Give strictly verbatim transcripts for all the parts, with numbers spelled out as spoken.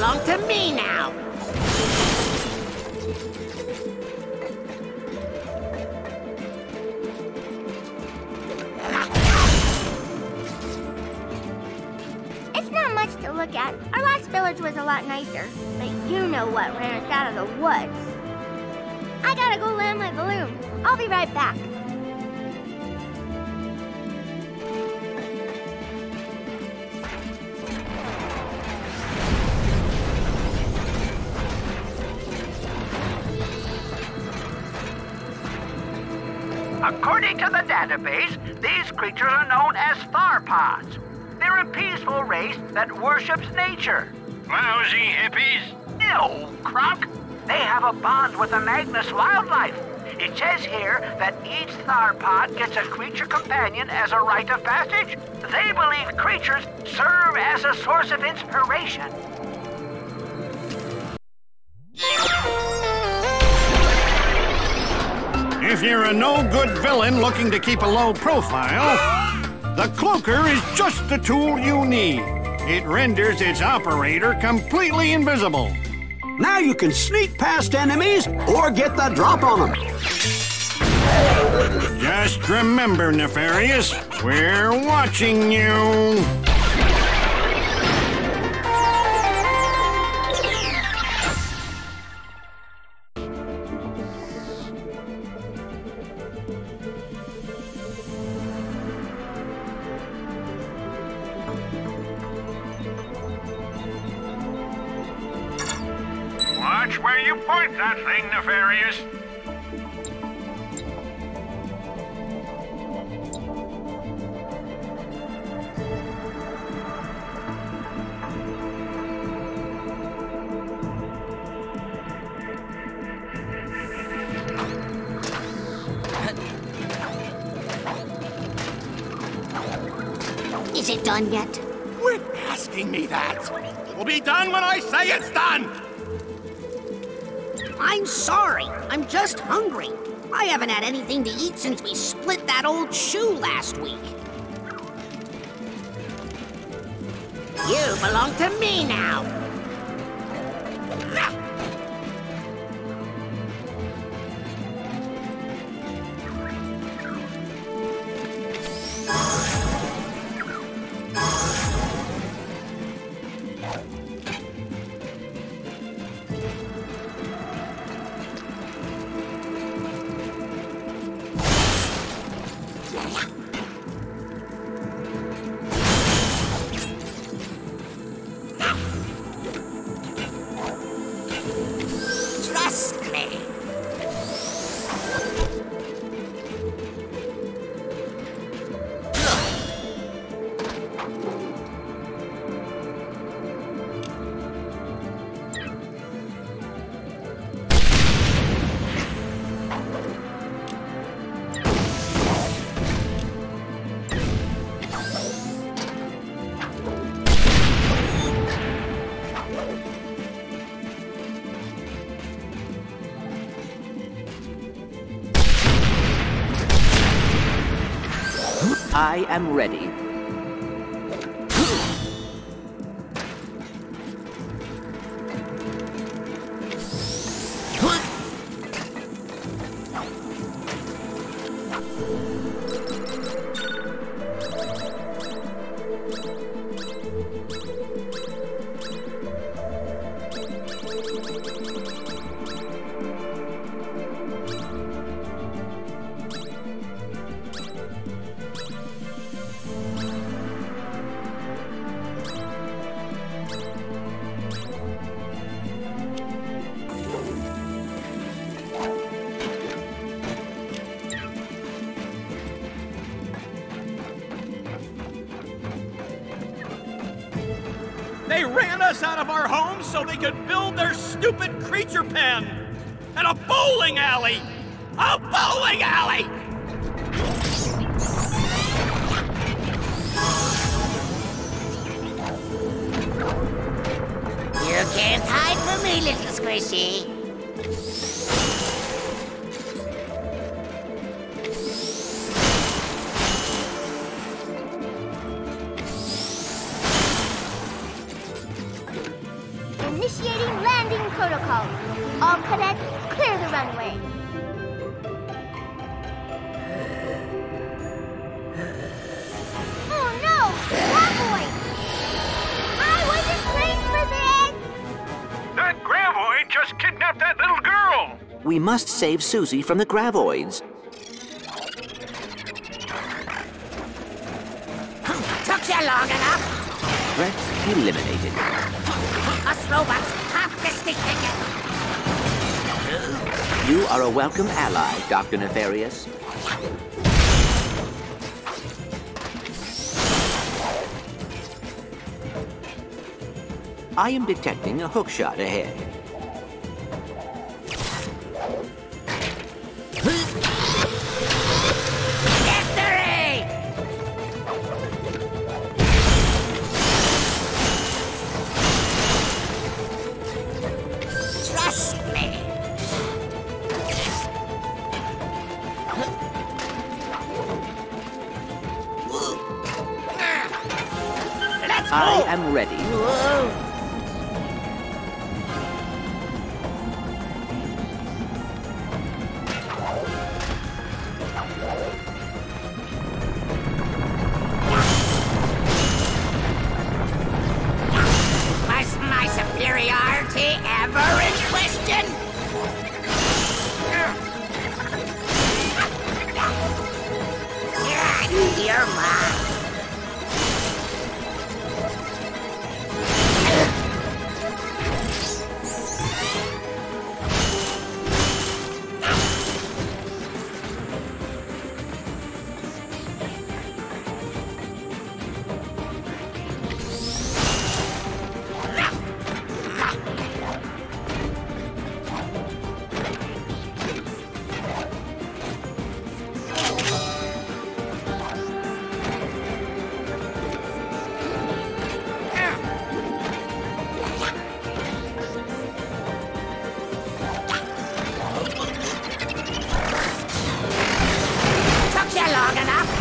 belong to me now. It's not much to look at. Our last village was a lot nicer. But you know what ran us out of the woods. I gotta go land my balloon. I'll be right back. According to the database, these creatures are known as Tharpods. They're a peaceful race that worships nature. Lousy hippies. No, Kronk. They have a bond with the Magnus wildlife. It says here that each Tharpod gets a creature companion as a rite of passage. They believe creatures serve as a source of inspiration. If you're a no-good villain looking to keep a low profile, the Cloaker is just the tool you need. It renders its operator completely invisible. Now you can sneak past enemies or get the drop on them. Just remember, Nefarious, we're watching you. Watch where you point that thing, Nefarious. Is it done yet? Quit asking me that. It will be done when I say it's done. I'm sorry. I'm just hungry. I haven't had anything to eat since we split that old shoe last week. You belong to me now. Trust me. I am ready. They ran us out of our homes so they could build their stupid creature pen. And a bowling alley! A bowling alley! You can't hide from me, little squishy. protocol. All cadets, clear the runway. Oh no! Graboid! I wasn't trained for this! That Graboid just kidnapped that little girl! We must save Susie from the Gravoids. Took you long enough. Threat eliminated. Us robots have to stick together. You are a welcome ally, Doctor Nefarious. I am detecting a hookshot ahead. Victory! Trust me. Let's I move. am ready. Whoa. Was my superiority ever in question? You're mine. Took you long enough.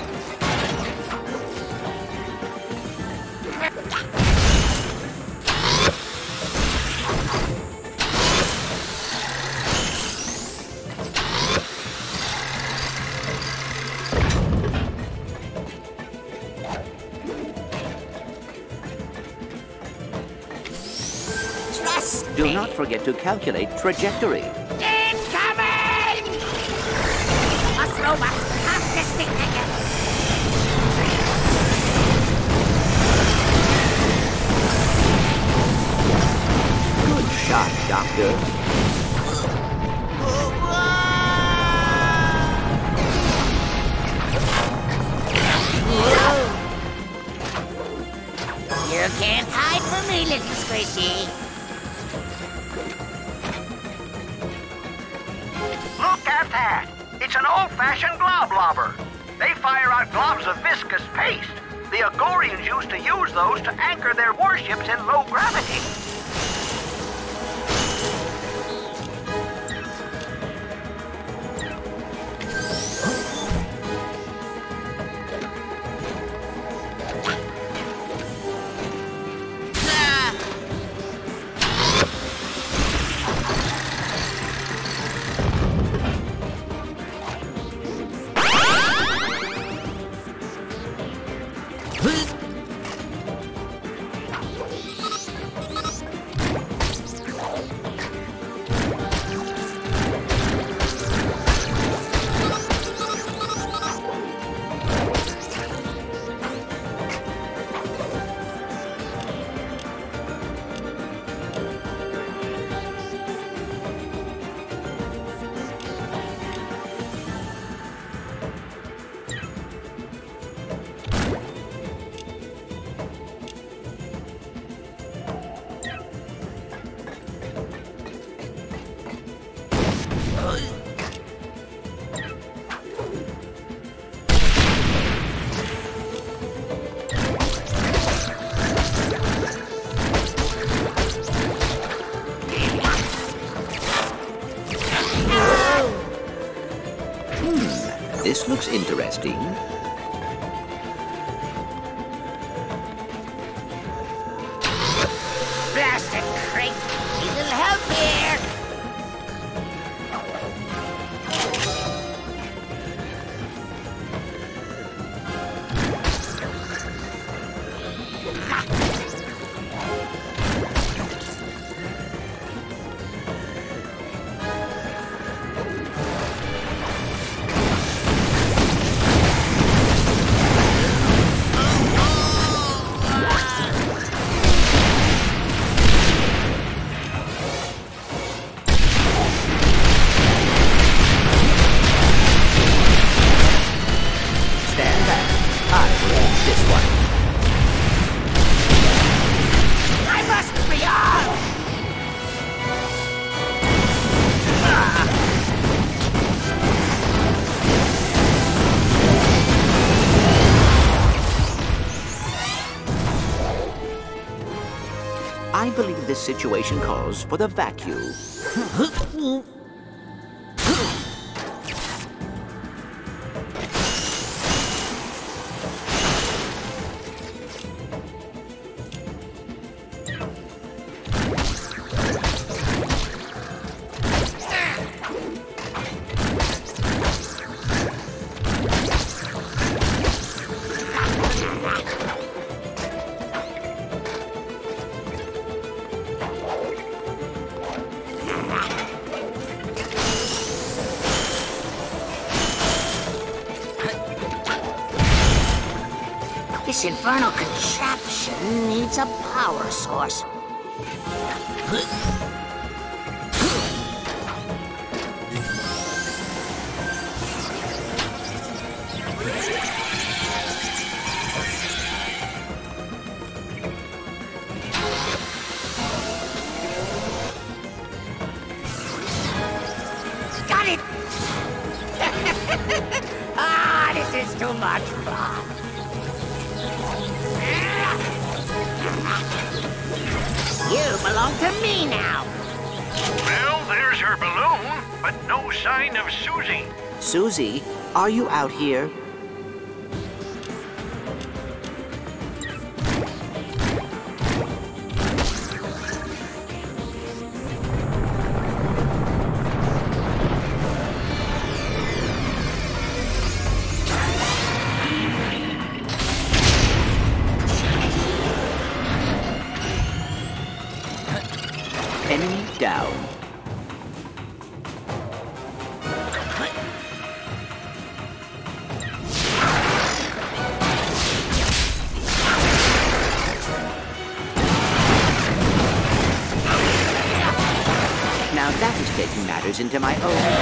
Trust Do me. not forget to calculate trajectory. It's coming! Us robots have to stick together. Good shot, Doctor. You can't hide from me, little squishy. Look at that! It's an old-fashioned glob lobber. They fire out globs of viscous paste. The Agorians used to use those to anchor their warships in low gravity. This looks interesting. Blasted crate! A little help believe this situation calls for the vacuum. This infernal contraption needs a power source. Got it! Ah, this is too much fun. You belong to me now. Well, there's her balloon, but no sign of Susie. Susie, are you out here? Enemy down. Now that is taking matters into my own